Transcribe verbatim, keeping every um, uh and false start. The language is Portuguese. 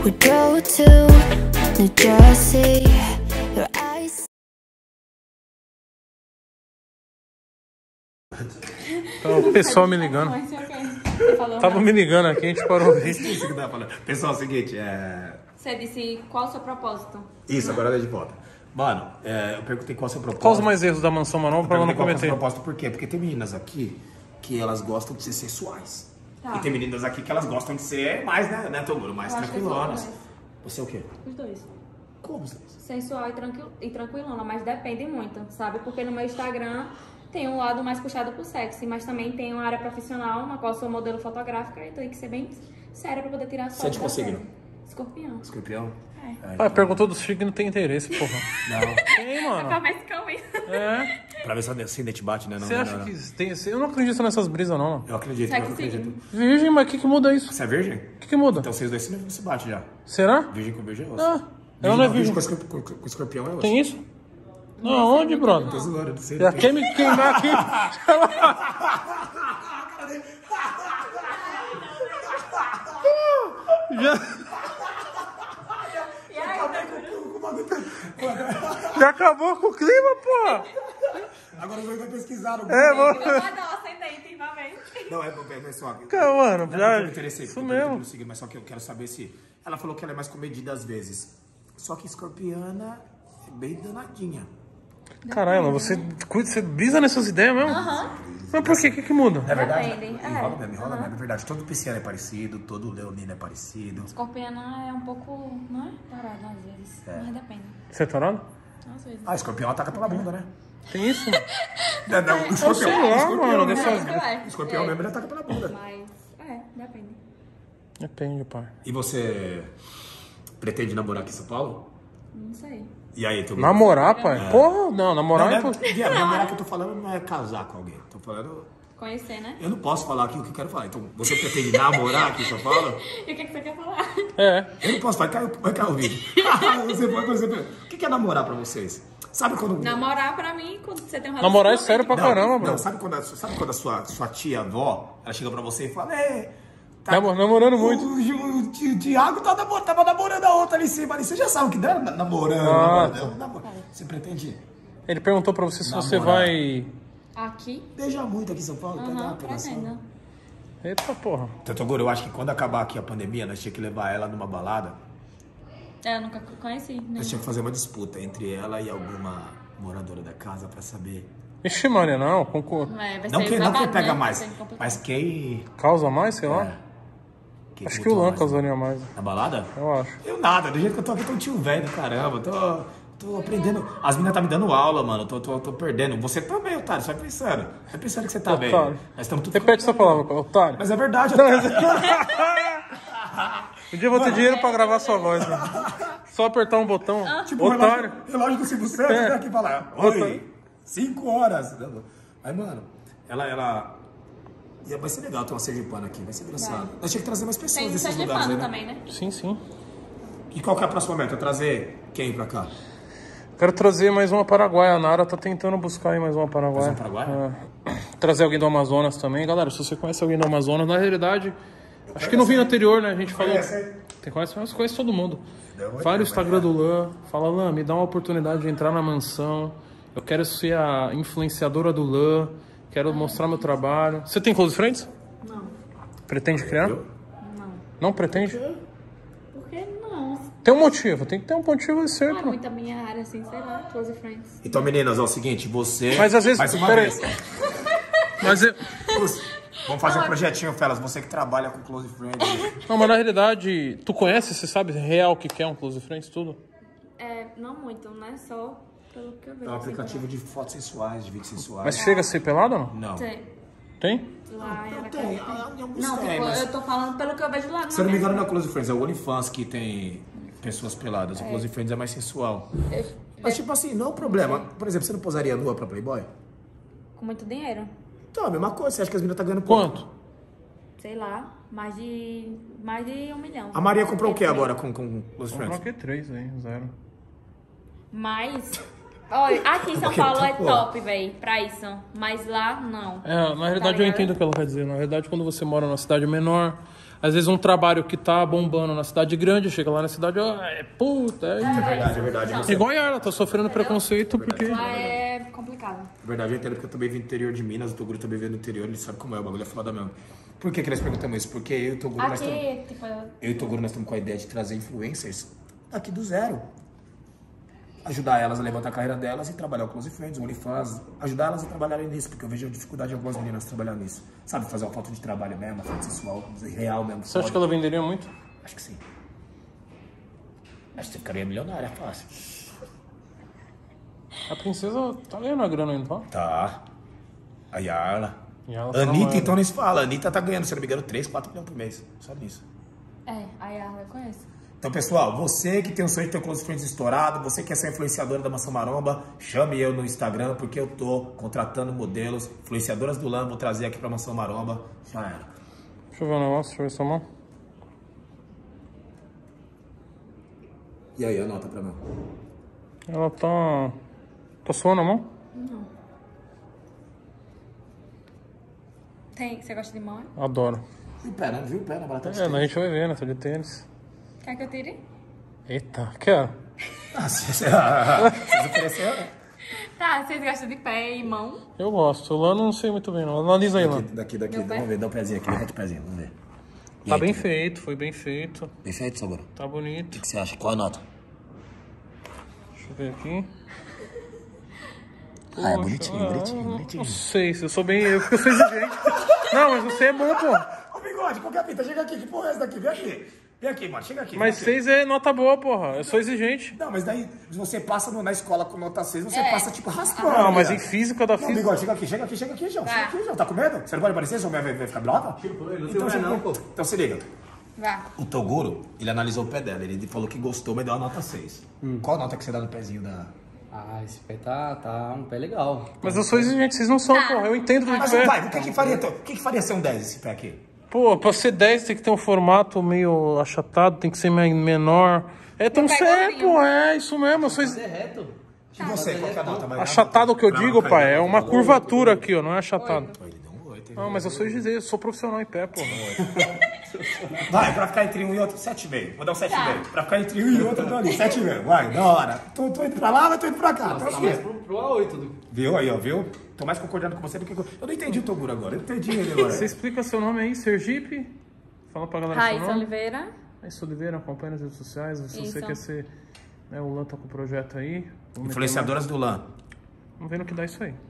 We drove to New Jersey. Your eyes. Então, o pessoal me ligando. Tava me ligando aqui, a gente parou o vídeo. Isso que tá falando. Pessoal, é o seguinte, é... Você disse qual o seu propósito? Isso, agora é de volta. Mano, é, eu perguntei qual é o seu propósito. Qual os mais erros da Mansão Maromba pra ela não Qual é o cometer? seu propósito, por quê? Porque tem meninas aqui que elas gostam de ser sensuais. Tá. E tem meninas aqui que elas gostam de ser mais, né, né Toguro? Mais Eu acho que tranquilonas. são Você é o quê? Os dois. Como você? Sensual e, tranquil, e tranquilona, mas depende muito, sabe? Porque no meu Instagram tem um lado mais puxado pro sexy, mas também tem uma área profissional, na qual eu sou modelo fotográfica, e tem que ser bem séria pra poder tirar as Você é fotos. de da qual signo? série. Escorpião. Escorpião? É. Ai, Ah, perguntou do signo, não tem interesse, porra. Não. Tem, mano. Pra ver se calma. É. Pra ver se a dente bate, né? Não, Você não, acha não, não. que tem... Eu não acredito nessas brisas, não. Eu acredito, Segue eu acredito. signo. Virgem, mas o que que muda isso? Você é virgem? O que que muda? Então vocês dois se se batem já. Será? Virgem com virgem é osso. Ah, ela não é virgem. Com escorp- com- com escorpião é osso. Tem isso? Não, onde, brother? Tô zoando, não sei. Já quer me queimar aqui? Já... Já acabou com o clima, pô! Agora você vai pesquisar no É, vou... Vai dar o ascendente, vai ver. Não, é, é, é só. Cara, mano, Não, já... eu me interessei, Isso porque eu perguntei mesmo. pelo signo, mas só que eu quero saber se... Ela falou que ela é mais comedida às vezes. Só que escorpiana é bem danadinha. Caralho, você, cuida- você brisa nessas ideias mesmo? Aham. Mas por quê? O que que muda? É verdade? Depende, é. Enrola mesmo, enrola mesmo. É verdade. Todo pisciano é parecido, todo leonino é parecido. Escorpiana é um pouco, não é? Parada às vezes, É. mas depende. Você é tarado? Às vezes. Ah, escorpião ataca pela bunda, né? Tem isso, mano? Não, não, o Eu escorpião, sei lá, o escorpião, mano, né? dessas... É, O escorpião é. mesmo, ele ataca pela bunda. Mas, é, depende. Depende, pai. E você pretende namorar aqui em São Paulo? Não sei. E aí, tu... Namorar, pai? Porra, não, namorar Não, é... não por- é, Guilherme, namorar que eu tô falando não é casar com alguém. Tô falando... Conhecer, né? Eu não posso falar aqui o que eu quero falar. Então, você pretende namorar aqui em São Paulo? E o que, que você quer falar? É. Eu não posso, vai cair, vai cair o vídeo. você pode, você pode. O que é namorar pra vocês? Sabe quando... Namorar pra mim, quando você tem um Namorar é sério pra Não, caramba, não, bro. sabe quando, a, sabe quando a sua, sua tia-avó, ela chega pra você e fala... É, tá, Namor- namorando muito. O, o, o, tio Thiago tá namorando, tava namorando a outra ali em cima. Ali. Você já sabe o que dá? Na- Namorando, Ah, namorando, namorando. Você pretende Ele perguntou pra você se você Namorar. vai... Aqui? beijar muito aqui em São Paulo? pegar Aham, uma pegação? pretendo. Eita, porra. Então, Toguro, eu acho que quando acabar aqui a pandemia, nós tínhamos que levar ela numa balada. É, eu nunca conheci. Né? Nós tínhamos que fazer uma disputa entre ela e alguma moradora da casa pra saber. Ixi, Maria, não. Concor... É, vai Não ser que, não que babado, pega né? mais, Vai ser complicado. mas quem. Causa mais, sei lá. É, quem Acho que o flutua Lan mais. causaria mais. Na balada? Eu acho. Eu nada, do jeito que eu tô aqui, tô um tio velho do caramba. Tô, tô aprendendo. As meninas tá me dando aula, mano. Tô, tô, tô perdendo. Você também, otário. Você vai pensando. Vai pensando que você tá bem. Otário. Nós estamos tudo. Repete essa palavra, otário. Mas é verdade, otário. Um dia eu vou ter dinheiro pra gravar sua voz, mano. Só apertar um botão. Tipo, o Otário. relógio, relógio do Silvio Santos, É. né? Aqui falar. Otário. Oi, cinco horas. Aí, mano, ela, ela... E vai ser legal ter uma sergipana aqui, vai ser engraçado. Nós tínhamos que trazer mais pessoas Tem desses lugares Sergipano aí, né? também, né? Sim, sim. E qual que é a próxima meta? Trazer quem pra cá? Quero trazer mais uma paraguaia. A Nara tá tentando buscar aí mais uma paraguaia. Mais uma paraguaia? É. Trazer alguém do Amazonas também. Galera, se você conhece alguém do Amazonas, na realidade... Acho que no vídeo anterior, né? A gente falou... Conhece? Tem conhece, mas conhece todo mundo. Deu uma Vai no ideia, Instagram do Lan. Fala, Lan, me dá uma oportunidade de entrar na mansão. Eu quero ser a influenciadora do Lan. Quero mostrar meu trabalho. Você tem close friends? Não. Pretende criar? Viu? Não. Não pretende? Por que não? Tem um motivo. Tem que ter um motivo de ser, Não é pô. muito a minha área, assim, sei lá, close friends. Então, meninas, ó, é o seguinte, você... Mas às vezes... Mais uma pera aí. vez. Mas eu... Vamos fazer um projetinho, Felas. Você que trabalha com Close Friends. Não, mas na realidade, tu conhece, você sabe real o que que é um close friends, tudo? É, não muito, né? Só pelo que eu vejo. É um assim, aplicativo de fotos sensuais, de vídeos sensuais. Mas chega a ser pelado ou não? Não. Tem. Tem? Lá Não ela tem, quer- em alguns Não, tem, tipo, mas- eu tô falando pelo que eu vejo lá. Se eu não me engano, não é o Close Friends, é o OnlyFans que tem pessoas peladas. O Close Friends é mais sensual. Mas, tipo assim, não é um problema. Por exemplo, você não posaria nua pra Playboy? Com muito dinheiro. Então, a mesma coisa. Você acha que as meninas tá ganhando pouco? Quanto? Sei lá, mais de. mais de um milhão. A Maria comprou o que agora com, com Close Comprou Friends? aqui três aí, zero. Mas Olha, aqui em São Porque Paulo é tá, pô. top, velho, pra isso. Mas lá, não. É, na realidade Tá eu ligado? entendo o que ela quer dizer. Na realidade, quando você mora numa cidade menor, às vezes um trabalho que tá bombando na cidade grande, chega lá na cidade, ó, é puta, é isso. É verdade, é verdade. Não. Você- Igual ela, tá sofrendo preconceito porque... Lá é complicado. É verdade, eu entendo porque eu também vim do interior de Minas, o Toguro também veio do interior, ele sabe como é, o bagulho é foda mesmo. Por que que eles perguntam isso? Porque eu e o Toguro, nós estamos... Aqui, tipo, Eu e o Toguro, nós estamos com a ideia de trazer influencers aqui do zero. Ajudar elas a levantar a carreira delas e trabalhar o Close Friends, o OnlyFans. Ajudar elas a trabalharem nisso, porque eu vejo a dificuldade de algumas meninas trabalhar nisso. Sabe, fazer uma foto de trabalho mesmo, uma foto sensual, real mesmo. Você acha foda. que ela venderia muito? Acho que sim. Acho que você ficaria milionária, fácil. A princesa tá ganhando a grana ainda, tá? Tá. A Yarla. Yarla tá Anitta, namorando. então nem se fala. A Anitta tá ganhando, se eu não me engano, três, quatro milhões por mês. Só nisso. é, aí a eu conheço. Então, pessoal, você que tem o sonho de ter o Close Friends estourado, você que é essa influenciadora da Mansão Maromba, chame eu no Instagram, porque eu tô contratando modelos, influenciadoras do Lã, vou trazer aqui pra Mansão Maromba. Já era. Deixa eu ver o negócio, deixa eu ver sua mão. E aí, anota pra mim. Ela tá... Tá suando a mão? Tem, você gosta de mão? Adoro. Viu o pé, né? Viu o pé na barata de É, a tênis? gente vai ver, né? Tô de tênis. Quer que eu tire? Eita, quero. Ah, se você vocês ofereceram, né? Tá, vocês gostam de pé e mão? Eu gosto. O Lã não sei muito bem, não. Analisa aí, Lã. Daqui, daqui, daqui. Meu pé? Vamos ver, dá um pezinho aqui, rete o pezinho, vamos ver. E Tá aí, bem tudo feito, foi bem feito. bem feito, Sabor? Tá O bonito. que você acha? Qual a nota? Deixa eu ver aqui. Ah, é Poxa, bonitinho, ah, bonitinho, Não bonitinho. sei, se eu sou bem... Eu fico sou exigente. Não, mas você é bom, pô. Ô, Bigode, qualquer fita, chega aqui, que porra é essa daqui? Vem aqui. Vem aqui, mano, chega aqui. Mas vem aqui. seis é nota boa, porra. Eu sou exigente. Não, mas daí, se você passa no- na escola com nota seis, você passa, tipo, raspando. Não, mas né? em física da Não, física... Bigode, chega aqui, chega aqui, chega aqui, João. Chega aqui, João. Tá com medo? Você não pode aparecer, João? Vai, vai ficar brava? Então, chega aqui. Então, se liga. Vá. O Toguro, ele analisou o pé dela. Ele falou que gostou, mas deu uma nota seis. Qual a nota que você dá no pezinho da... Ah, esse pé tá, tá um pé legal. Mas eu sou exigente, vocês não são, porra. Eu entendo do Mas, pé. vai, o que que faria, o que que faria ser um dez esse pé aqui? Pô, pra ser dez tem que ter um formato meio achatado, tem que ser mais menor. É tão Meu pé sério, gordinho. pô, é isso mesmo. Eu sou ex- É reto. E você, qual que é a nota? Vai, achatado o que eu Não, digo, não, pai, é não, uma não, curvatura aqui, ó, não é achatado. Pô, ele deu um oito. Não, mas eu sou exigente, eu sou profissional em pé, pô. Vai, pra ficar entre um e outro, sete e meio. Vou dar um sete e meio. Pra ficar entre um e outro, eu dou ali, sete e meio. Vai, da hora. Tô, tô indo pra lá, mas tô indo pra cá. Tô Tá mais aqui. pro, pro A oito. Do... Viu aí, ó, viu? Tô mais concordando com você do que... com- Eu não entendi o Toguro agora, eu entendi ele agora. Você explica seu nome aí, Sergipe? Fala pra galera seu Raíssa nome. Oliveira. Raíssa Oliveira, acompanha nas redes sociais. Se você Isso. quer ser... Né, o Lã tá com o projeto aí. Vamos meter Influenciadoras do Lã. mais- Vamos ver no que dá isso aí.